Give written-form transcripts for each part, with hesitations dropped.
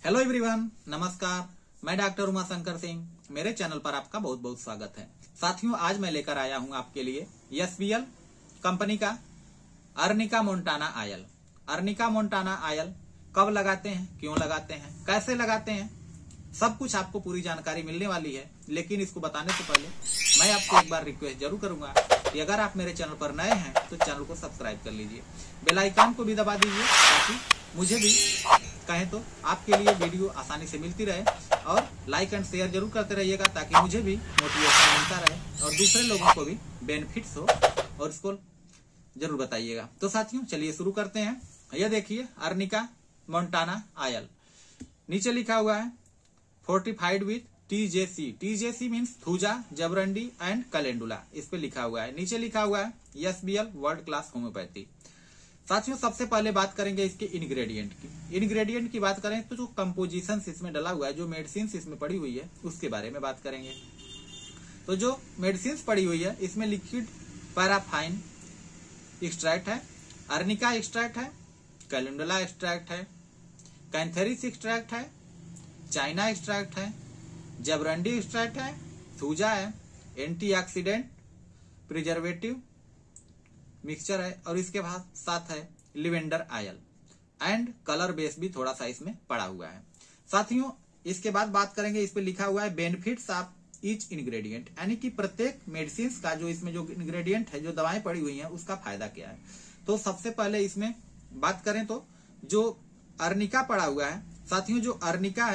Hello everyone, नमस्कार। मैं doctor Umashankar Singh. मेरे चैनल पर आपका बहुत बहुत स्वागत है। साथियों, आज मैं लेकर आया हूं आपके लिए एसबीएल कंपनी का arnica montana oil. Arnica montana oil कब लगाते हैं, क्यों लगाते हैं, कैसे लगाते हैं, सब कुछ आपको पूरी जानकारी मिलने वाली है। लेकिन इसको बताने से पहले मैं आपको एक बार रिक्वेस्ट जरूर करूंगा कि अगर आप मेरे चैनल पर नए हैं तो चैनल को सब्सक्राइब कर लीजिए, बेल आइकन को भी दबा दीजिए ताकि मुझे भी कहें तो आपके लिए वीडियो आसानी से मिलती रहे। और लाइक एंड शेयर जरूर करते रहिएगा ताकि मुझे भी मोटिवेशन मिलता रहे और दूसरे लोगों को भी बेनिफिट्स हो, और इसको जरूर बताइएगा। तो साथियों, चलिए शुरू करते हैं। यह देखिए अर्निका मोंटाना ऑयल, नीचे लिखा हुआ है fortified with TJC. TJC means thuja, jaborandi and calendula, इस पे लिखा हुआ है। नीचे लिखा हुआ है एसबीएल वर्ल्ड क्लास होम्योपैथी। साथियों, सबसे पहले बात करेंगे इसके इंग्रेडिएंट की। इंग्रेडिएंट की बात करें तो जो कंपोजिशन इसमें डला हुआ है, जो मेडिसिन इसमें पड़ी हुई है, उसके बारे में बात करेंगे। तो जो मेडिसिन पड़ी हुई है इसमें लिक्विड पैराफाइन एक्सट्रैक्ट है, अर्निका एक्सट्रैक्ट है, कैलेंडुला एक्सट्रैक्ट है, कैंथेरिस एक्सट्रैक्ट है, चाइना एक्सट्रैक्ट है, जबरंडी एक्सट्रैक्ट है, थूजा है, एंटीऑक्सीडेंट प्रिजर्वेटिव मिक्सचर है, और इसके बाद साथ है lavender oil and colour base भी थोड़ा सा इसमें पड़ा हुआ है। साथियों, इसके बाद बात करेंगे, इस पे लिखा हुआ है बेनिफिट्स ऑफ ईच इंग्रेडिएंट, यानी कि प्रत्येक मेडिसिन का जो इसमें जो इंग्रेडिएंट है, जो दवाएं पड़ी हुई हैं, उसका फायदा क्या है। तो सबसे पहले इसमें बात करें तो जो अर्निका पड़ा हुआ है, साथियों जो अर्निका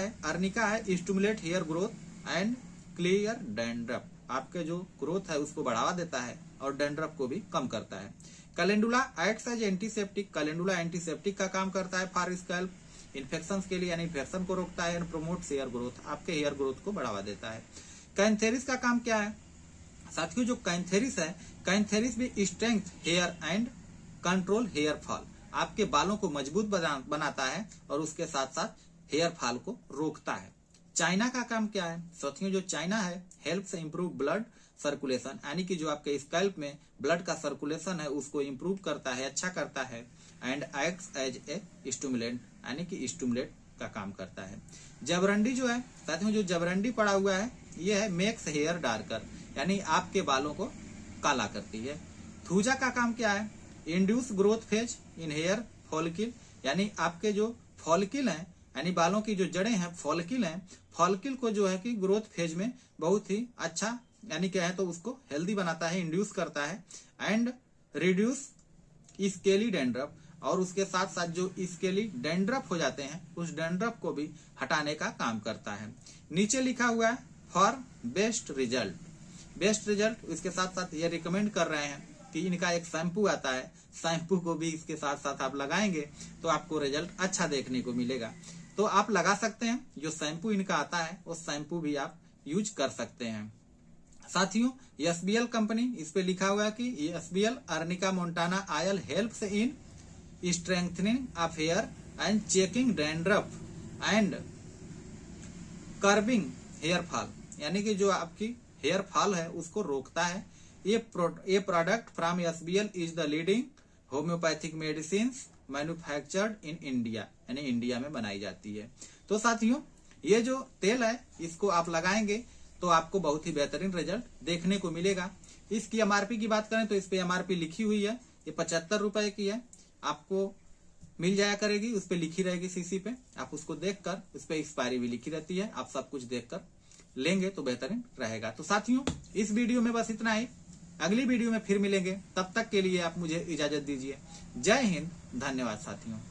है stimulate hair growth and clear dandruff, आपके जो ग्रोथ है उसको बढ़ावा देता है और डैंड्रफ को भी कम करता है। Calendula acts as antiseptic, calendula antiseptic का काम करता है फॉर स्कैल्प इन्फेक्शन के लिए, यानी इन्फेक्शन को रोकता है एंड प्रोमोट्स हेयर ग्रोथ, आपके हेयर ग्रोथ को बढ़ावा देता है। कैंथेरिस का काम क्या है साथियों, जो कैंथेरिस है, कैंथेरिस भी strength hair and control hair fall, आपके बालों को मजबूत बनाता है और उसके साथ साथ हेयर फॉल को रोकता है। चाइना का काम क्या है साथियों, जो चाइना है हेल्प्स इम्प्रूव ब्लड सर्कुलेशन, यानी कि जो आपके स्कैल्प में ब्लड का सर्कुलेशन है उसको इम्प्रूव करता है, अच्छा करता है। And acts as a stimulant, यानी कि स्टिमुलेट का काम करता है। जबरंडी जो है साथियों, जो जबरंडी पड़ा हुआ है ये है मेक्स हेयर डार्कर, यानी आपके बालों को काला करती है। थूजा का काम क्या है, induce growth phase in hair follicle, यानी आपके जो फॉलिकल है, यानी बालों की जो जड़ें हैं फॉलिकल हैं, फॉलिकल को जो है कि ग्रोथ फेज में बहुत ही अच्छा, यानी क्या है तो उसको हेल्दी बनाता है, इंड्यूस करता है। एंड रिड्यूस स्केली डैंड्रफ, और उसके साथ साथ जो स्केली डैंड्रफ हो जाते हैं उस डैंड्रफ को भी हटाने का काम करता है। नीचे लिखा हुआ है for best result, best result, इसके साथ साथ ये रिकमेंड कर रहे हैं कि इनका एक शैम्पू आता है, शैम्पू को भी इसके साथ साथ आप लगाएंगे तो आपको रिजल्ट अच्छा देखने को मिलेगा। तो आप लगा सकते हैं, जो शैम्पू इनका आता है वो शैम्पू भी आप यूज कर सकते हैं। साथियों, एसबीएल कंपनी, इस पे लिखा हुआ है कि SBL arnica montana oil helps in strengthening of hair and checking dandruff and curbing hair fall, यानी कि जो आपकी हेयर फॉल है उसको रोकता है। ये product from SBL is the leading homeopathic medicine manufactured in India, यानी इंडिया में बनाई जाती है। तो साथियों, ये जो तेल है इसको आप लगाएंगे तो आपको बहुत ही बेहतरीन रिजल्ट देखने को मिलेगा। इसकी एमआरपी की बात करें तो इस पे एमआरपी लिखी हुई है, ये 75 रुपए की है, आपको मिल जाया करेगी, उस पे लिखी रहेगी सीसी पे, आप उसको देखकर, उस पे एक्सपायरी भी लिखी रहती है, आप सब कुछ देखकर लेंगे तो बेहतरीन रहेगा। तो साथियों, इस वीडियो में बस इतना ही, अगली वीडियो में फिर मिलेंगे, तब तक के लिए आप मुझे इजाजत दीजिए। जय हिंद, धन्यवाद साथियों।